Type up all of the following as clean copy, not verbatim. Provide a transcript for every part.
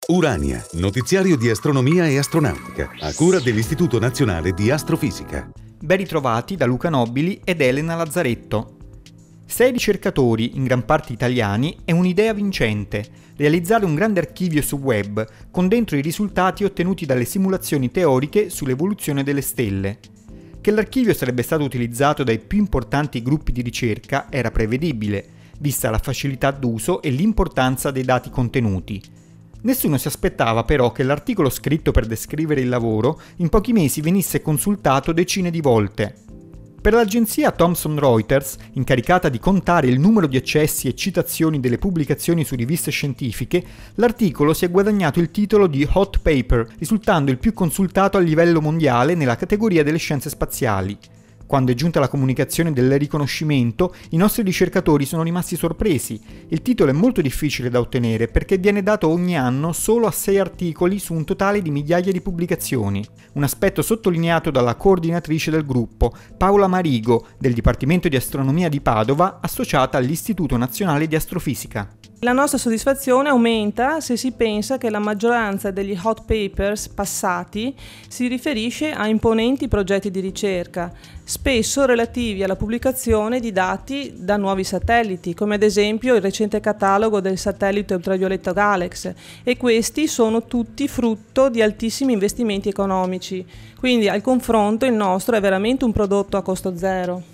Urania, notiziario di astronomia e astronautica, a cura dell'Istituto Nazionale di Astrofisica. Ben ritrovati da Luca Nobili ed Elena Lazzaretto. 6 ricercatori, in gran parte italiani, è un'idea vincente: realizzare un grande archivio su web, con dentro i risultati ottenuti dalle simulazioni teoriche sull'evoluzione delle stelle. Che l'archivio sarebbe stato utilizzato dai più importanti gruppi di ricerca era prevedibile, vista la facilità d'uso e l'importanza dei dati contenuti. Nessuno si aspettava però che l'articolo scritto per descrivere il lavoro in pochi mesi venisse consultato decine di volte. Per l'agenzia Thomson Reuters, incaricata di contare il numero di accessi e citazioni delle pubblicazioni su riviste scientifiche, l'articolo si è guadagnato il titolo di Hot Paper, risultando il più consultato a livello mondiale nella categoria delle scienze spaziali. Quando è giunta la comunicazione del riconoscimento, i nostri ricercatori sono rimasti sorpresi. Il titolo è molto difficile da ottenere perché viene dato ogni anno solo a 6 articoli su un totale di migliaia di pubblicazioni. Un aspetto sottolineato dalla coordinatrice del gruppo, Paola Marigo, del Dipartimento di Astronomia di Padova, associata all'Istituto Nazionale di Astrofisica. La nostra soddisfazione aumenta se si pensa che la maggioranza degli hot papers passati si riferisce a imponenti progetti di ricerca, spesso relativi alla pubblicazione di dati da nuovi satelliti, come ad esempio il recente catalogo del satellite ultravioletto Galax, e questi sono tutti frutto di altissimi investimenti economici, quindi al confronto il nostro è veramente un prodotto a costo zero.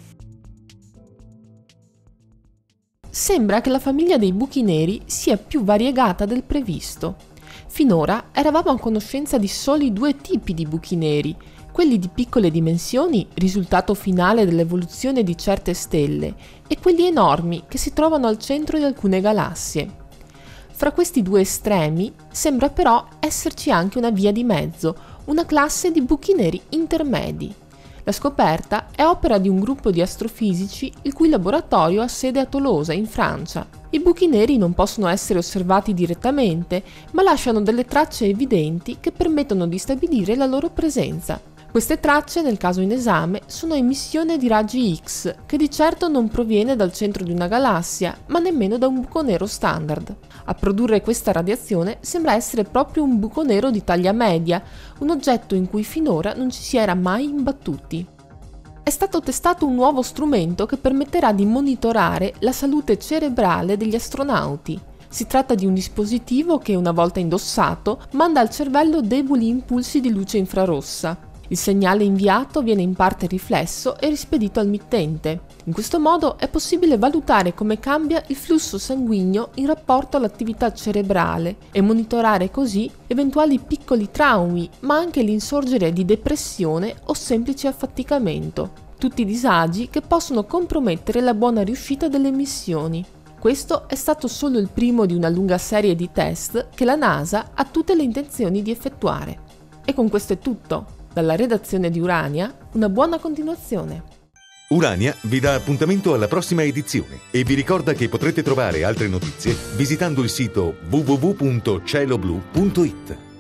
Sembra che la famiglia dei buchi neri sia più variegata del previsto. Finora eravamo a conoscenza di soli 2 tipi di buchi neri, quelli di piccole dimensioni, risultato finale dell'evoluzione di certe stelle, e quelli enormi che si trovano al centro di alcune galassie. Fra questi 2 estremi sembra però esserci anche una via di mezzo, una classe di buchi neri intermedi. La scoperta è opera di un gruppo di astrofisici il cui laboratorio ha sede a Tolosa, in Francia. I buchi neri non possono essere osservati direttamente, ma lasciano delle tracce evidenti che permettono di stabilire la loro presenza. Queste tracce, nel caso in esame, sono emissione di raggi X, che di certo non proviene dal centro di una galassia, ma nemmeno da un buco nero standard. A produrre questa radiazione sembra essere proprio un buco nero di taglia media, un oggetto in cui finora non ci si era mai imbattuti. È stato testato un nuovo strumento che permetterà di monitorare la salute cerebrale degli astronauti. Si tratta di un dispositivo che, una volta indossato, manda al cervello deboli impulsi di luce infrarossa. Il segnale inviato viene in parte riflesso e rispedito al mittente. In questo modo è possibile valutare come cambia il flusso sanguigno in rapporto all'attività cerebrale e monitorare così eventuali piccoli traumi, ma anche l'insorgere di depressione o semplice affaticamento. Tutti disagi che possono compromettere la buona riuscita delle missioni. Questo è stato solo il primo di una lunga serie di test che la NASA ha tutte le intenzioni di effettuare. E con questo è tutto. Dalla redazione di Urania, una buona continuazione. Urania vi dà appuntamento alla prossima edizione e vi ricorda che potrete trovare altre notizie visitando il sito www.cieloblu.it.